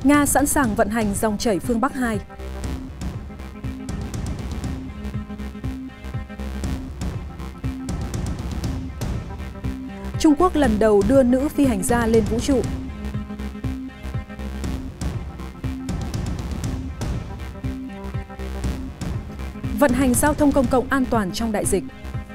Nga sẵn sàng vận hành dòng chảy phương Bắc 2. Trung Quốc lần đầu đưa nữ phi hành gia lên vũ trụ. Vận hành giao thông công cộng an toàn trong đại dịch.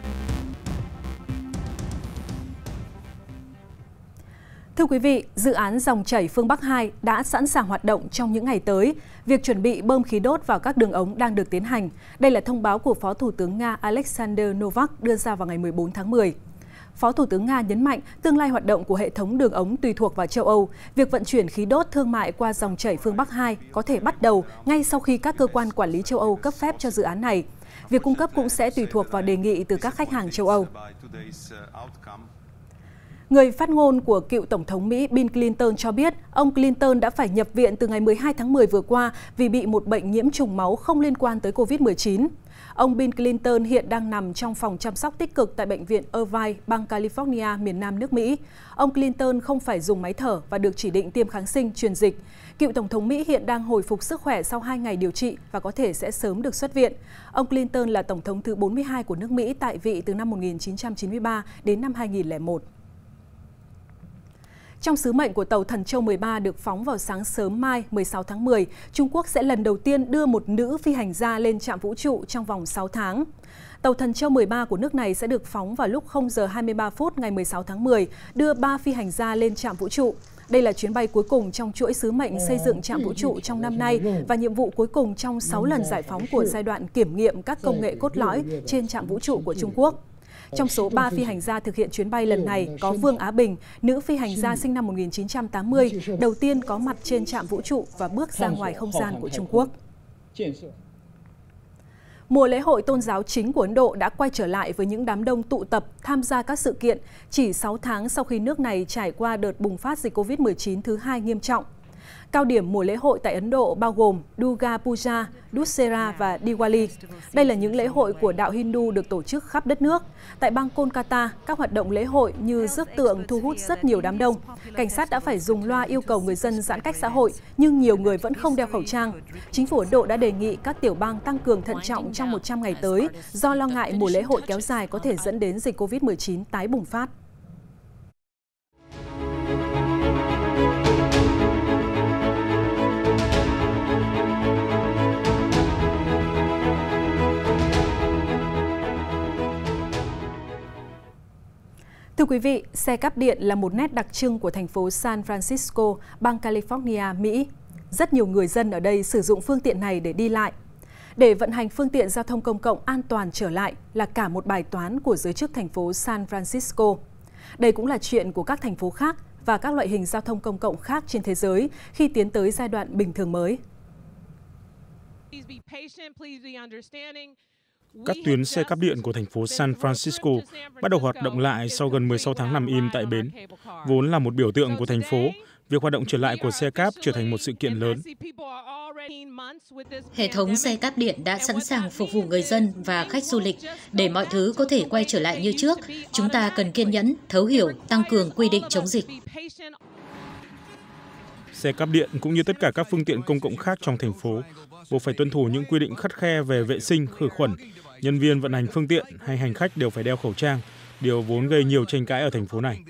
Thưa quý vị, dự án dòng chảy phương Bắc 2 đã sẵn sàng hoạt động trong những ngày tới. Việc chuẩn bị bơm khí đốt vào các đường ống đang được tiến hành. Đây là thông báo của Phó Thủ tướng Nga Alexander Novak đưa ra vào ngày 14 tháng 10. Phó Thủ tướng Nga nhấn mạnh tương lai hoạt động của hệ thống đường ống tùy thuộc vào châu Âu. Việc vận chuyển khí đốt thương mại qua dòng chảy phương Bắc 2 có thể bắt đầu ngay sau khi các cơ quan quản lý châu Âu cấp phép cho dự án này. Việc cung cấp cũng sẽ tùy thuộc vào đề nghị từ các khách hàng châu Âu. Người phát ngôn của cựu Tổng thống Mỹ Bill Clinton cho biết ông Clinton đã phải nhập viện từ ngày 12 tháng 10 vừa qua vì bị một bệnh nhiễm trùng máu không liên quan tới COVID-19. Ông Bill Clinton hiện đang nằm trong phòng chăm sóc tích cực tại Bệnh viện Irvine, bang California, miền Nam nước Mỹ. Ông Clinton không phải dùng máy thở và được chỉ định tiêm kháng sinh truyền dịch. Cựu Tổng thống Mỹ hiện đang hồi phục sức khỏe sau 2 ngày điều trị và có thể sẽ sớm được xuất viện. Ông Clinton là Tổng thống thứ 42 của nước Mỹ tại vị từ năm 1993 đến năm 2001. Trong sứ mệnh của tàu Thần Châu 13 được phóng vào sáng sớm mai 16 tháng 10, Trung Quốc sẽ lần đầu tiên đưa một nữ phi hành gia lên trạm vũ trụ trong vòng 6 tháng. Tàu Thần Châu 13 của nước này sẽ được phóng vào lúc 0 giờ 23 phút ngày 16 tháng 10, đưa 3 phi hành gia lên trạm vũ trụ. Đây là chuyến bay cuối cùng trong chuỗi sứ mệnh xây dựng trạm vũ trụ trong năm nay và nhiệm vụ cuối cùng trong 6 lần giải phóng của giai đoạn kiểm nghiệm các công nghệ cốt lõi trên trạm vũ trụ của Trung Quốc. Trong số 3 phi hành gia thực hiện chuyến bay lần này có Vương Á Bình, nữ phi hành gia sinh năm 1980, đầu tiên có mặt trên trạm vũ trụ và bước ra ngoài không gian của Trung Quốc. Mùa lễ hội tôn giáo chính của Ấn Độ đã quay trở lại với những đám đông tụ tập tham gia các sự kiện chỉ 6 tháng sau khi nước này trải qua đợt bùng phát dịch COVID-19 thứ 2 nghiêm trọng. Cao điểm mùa lễ hội tại Ấn Độ bao gồm Durga Puja, Dussehra và Diwali. Đây là những lễ hội của đạo Hindu được tổ chức khắp đất nước. Tại bang Kolkata, các hoạt động lễ hội như rước tượng thu hút rất nhiều đám đông. Cảnh sát đã phải dùng loa yêu cầu người dân giãn cách xã hội, nhưng nhiều người vẫn không đeo khẩu trang. Chính phủ Ấn Độ đã đề nghị các tiểu bang tăng cường thận trọng trong 100 ngày tới, do lo ngại mùa lễ hội kéo dài có thể dẫn đến dịch COVID-19 tái bùng phát. Thưa quý vị, xe cáp điện là một nét đặc trưng của thành phố San Francisco, bang California, Mỹ. Rất nhiều người dân ở đây sử dụng phương tiện này để đi lại. Để vận hành phương tiện giao thông công cộng an toàn trở lại là cả một bài toán của giới chức thành phố San Francisco. Đây cũng là chuyện của các thành phố khác và các loại hình giao thông công cộng khác trên thế giới khi tiến tới giai đoạn bình thường mới. Các tuyến xe cáp điện của thành phố San Francisco bắt đầu hoạt động lại sau gần 16 tháng nằm im tại bến. Vốn là một biểu tượng của thành phố, việc hoạt động trở lại của xe cáp trở thành một sự kiện lớn. Hệ thống xe cáp điện đã sẵn sàng phục vụ người dân và khách du lịch. Để mọi thứ có thể quay trở lại như trước, chúng ta cần kiên nhẫn, thấu hiểu, tăng cường quy định chống dịch. Xe cáp điện cũng như tất cả các phương tiện công cộng khác trong thành phố buộc phải tuân thủ những quy định khắt khe về vệ sinh, khử khuẩn. Nhân viên vận hành phương tiện hay hành khách đều phải đeo khẩu trang, điều vốn gây nhiều tranh cãi ở thành phố này.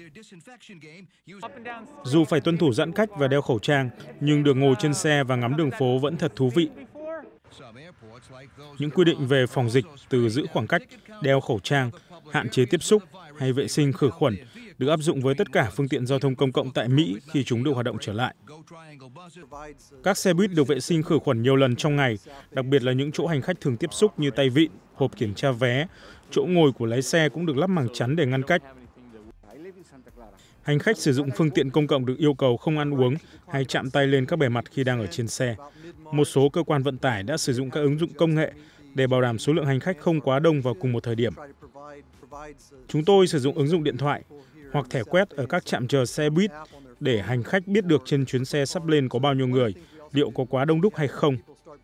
Dù phải tuân thủ giãn cách và đeo khẩu trang, nhưng được ngồi trên xe và ngắm đường phố vẫn thật thú vị. Những quy định về phòng dịch từ giữ khoảng cách, đeo khẩu trang, hạn chế tiếp xúc hay vệ sinh khử khuẩn được áp dụng với tất cả phương tiện giao thông công cộng tại Mỹ khi chúng được hoạt động trở lại. Các xe buýt được vệ sinh khử khuẩn nhiều lần trong ngày, đặc biệt là những chỗ hành khách thường tiếp xúc như tay vịn, hộp kiểm tra vé. Chỗ ngồi của lái xe cũng được lắp màng chắn để ngăn cách. Hành khách sử dụng phương tiện công cộng được yêu cầu không ăn uống hay chạm tay lên các bề mặt khi đang ở trên xe. Một số cơ quan vận tải đã sử dụng các ứng dụng công nghệ để bảo đảm số lượng hành khách không quá đông vào cùng một thời điểm. Chúng tôi sử dụng ứng dụng điện thoại hoặc thẻ quét ở các trạm chờ xe buýt để hành khách biết được trên chuyến xe sắp lên có bao nhiêu người, liệu có quá đông đúc hay không.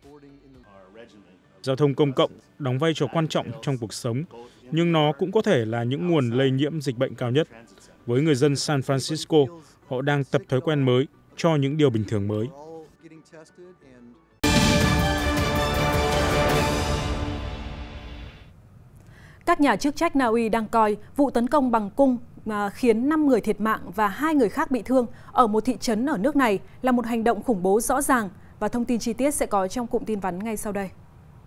Giao thông công cộng đóng vai trò quan trọng trong cuộc sống, nhưng nó cũng có thể là những nguồn lây nhiễm dịch bệnh cao nhất. Với người dân San Francisco, họ đang tập thói quen mới cho những điều bình thường mới. Các nhà chức trách Na Uy đang coi vụ tấn công bằng cung khiến 5 người thiệt mạng và 2 người khác bị thương ở một thị trấn ở nước này là một hành động khủng bố rõ ràng, và thông tin chi tiết sẽ có trong cụm tin vắn ngay sau đây.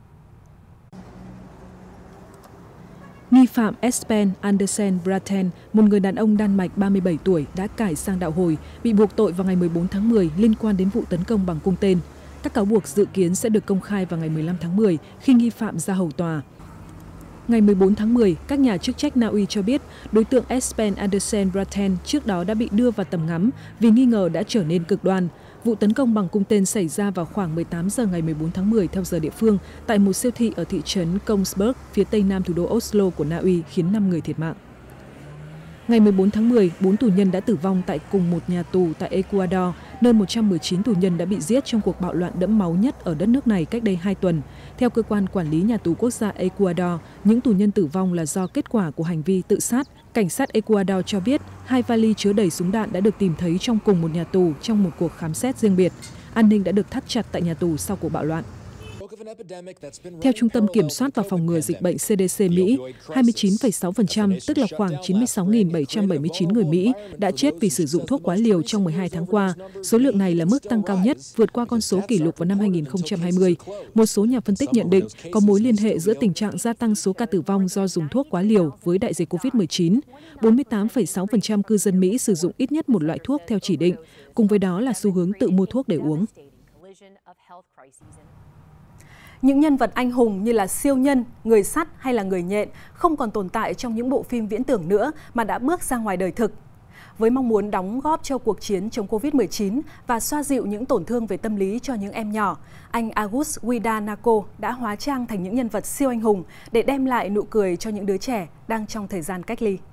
Nghi phạm Espen Andersen Braten, một người đàn ông Đan Mạch 37 tuổi đã cải sang đạo Hồi, bị buộc tội vào ngày 14 tháng 10 liên quan đến vụ tấn công bằng cung tên. Các cáo buộc dự kiến sẽ được công khai vào ngày 15 tháng 10 khi nghi phạm ra hầu tòa. Ngày 14 tháng 10, các nhà chức trách Na Uy cho biết đối tượng Espen Andersen Braten trước đó đã bị đưa vào tầm ngắm vì nghi ngờ đã trở nên cực đoan. Vụ tấn công bằng cung tên xảy ra vào khoảng 18 giờ ngày 14 tháng 10 theo giờ địa phương tại một siêu thị ở thị trấn Kongsberg, phía tây nam thủ đô Oslo của Na Uy, khiến 5 người thiệt mạng. Ngày 14 tháng 10, 4 tù nhân đã tử vong tại cùng một nhà tù tại Ecuador, nơi 119 tù nhân đã bị giết trong cuộc bạo loạn đẫm máu nhất ở đất nước này cách đây 2 tuần. Theo cơ quan quản lý nhà tù quốc gia Ecuador, những tù nhân tử vong là do kết quả của hành vi tự sát. Cảnh sát Ecuador cho biết 2 vali chứa đầy súng đạn đã được tìm thấy trong cùng một nhà tù trong một cuộc khám xét riêng biệt. An ninh đã được thắt chặt tại nhà tù sau cuộc bạo loạn. Theo Trung tâm Kiểm soát và Phòng ngừa Dịch bệnh CDC Mỹ, 29,6%, tức là khoảng 96.779 người Mỹ, đã chết vì sử dụng thuốc quá liều trong 12 tháng qua. Số lượng này là mức tăng cao nhất, vượt qua con số kỷ lục vào năm 2020. Một số nhà phân tích nhận định có mối liên hệ giữa tình trạng gia tăng số ca tử vong do dùng thuốc quá liều với đại dịch COVID-19. 48,6% cư dân Mỹ sử dụng ít nhất một loại thuốc theo chỉ định, cùng với đó là xu hướng tự mua thuốc để uống. Những nhân vật anh hùng như là siêu nhân, người sắt hay là người nhện không còn tồn tại trong những bộ phim viễn tưởng nữa mà đã bước ra ngoài đời thực. Với mong muốn đóng góp cho cuộc chiến chống Covid-19 và xoa dịu những tổn thương về tâm lý cho những em nhỏ, anh August Guidanako đã hóa trang thành những nhân vật siêu anh hùng để đem lại nụ cười cho những đứa trẻ đang trong thời gian cách ly.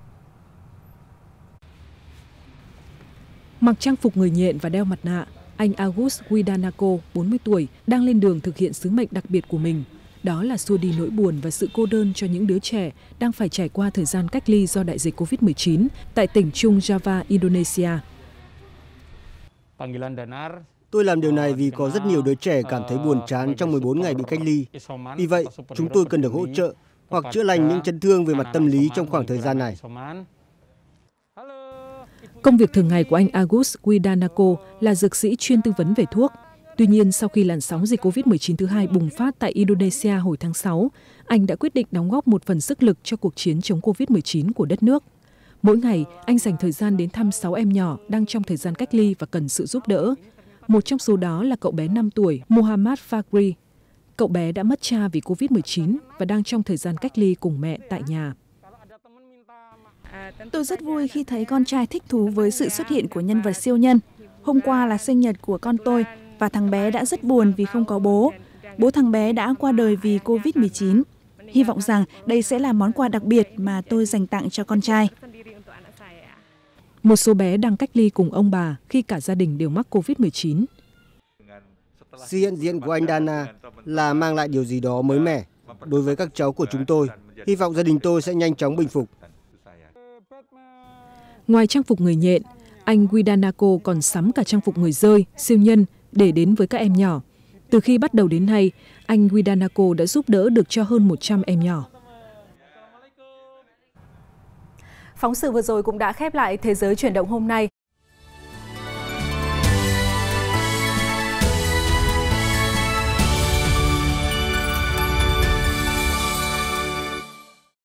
Mặc trang phục người nhện và đeo mặt nạ, anh August Guidanako, 40 tuổi, đang lên đường thực hiện sứ mệnh đặc biệt của mình. Đó là xua đi nỗi buồn và sự cô đơn cho những đứa trẻ đang phải trải qua thời gian cách ly do đại dịch Covid-19 tại tỉnh Trung Java, Indonesia. Tôi làm điều này vì có rất nhiều đứa trẻ cảm thấy buồn chán trong 14 ngày bị cách ly. Vì vậy, chúng tôi cần được hỗ trợ hoặc chữa lành những chấn thương về mặt tâm lý trong khoảng thời gian này. Công việc thường ngày của anh August Guidanako là dược sĩ chuyên tư vấn về thuốc. Tuy nhiên, sau khi làn sóng dịch Covid-19 thứ hai bùng phát tại Indonesia hồi tháng 6, anh đã quyết định đóng góp một phần sức lực cho cuộc chiến chống Covid-19 của đất nước. Mỗi ngày, anh dành thời gian đến thăm 6 em nhỏ đang trong thời gian cách ly và cần sự giúp đỡ. Một trong số đó là cậu bé 5 tuổi Muhammad Fakri. Cậu bé đã mất cha vì Covid-19 và đang trong thời gian cách ly cùng mẹ tại nhà. Tôi rất vui khi thấy con trai thích thú với sự xuất hiện của nhân vật siêu nhân. Hôm qua là sinh nhật của con tôi và thằng bé đã rất buồn vì không có bố. Bố thằng bé đã qua đời vì Covid-19. Hy vọng rằng đây sẽ là món quà đặc biệt mà tôi dành tặng cho con trai. Một số bé đang cách ly cùng ông bà khi cả gia đình đều mắc Covid-19. Sự hiện diện của anh Dana là mang lại điều gì đó mới mẻ đối với các cháu của chúng tôi. Hy vọng gia đình tôi sẽ nhanh chóng bình phục. Ngoài trang phục người nhện, anh Guidanako còn sắm cả trang phục người dơi, siêu nhân để đến với các em nhỏ. Từ khi bắt đầu đến nay, anh Guidanako đã giúp đỡ được cho hơn 100 em nhỏ. Phóng sự vừa rồi cũng đã khép lại Thế giới chuyển động hôm nay.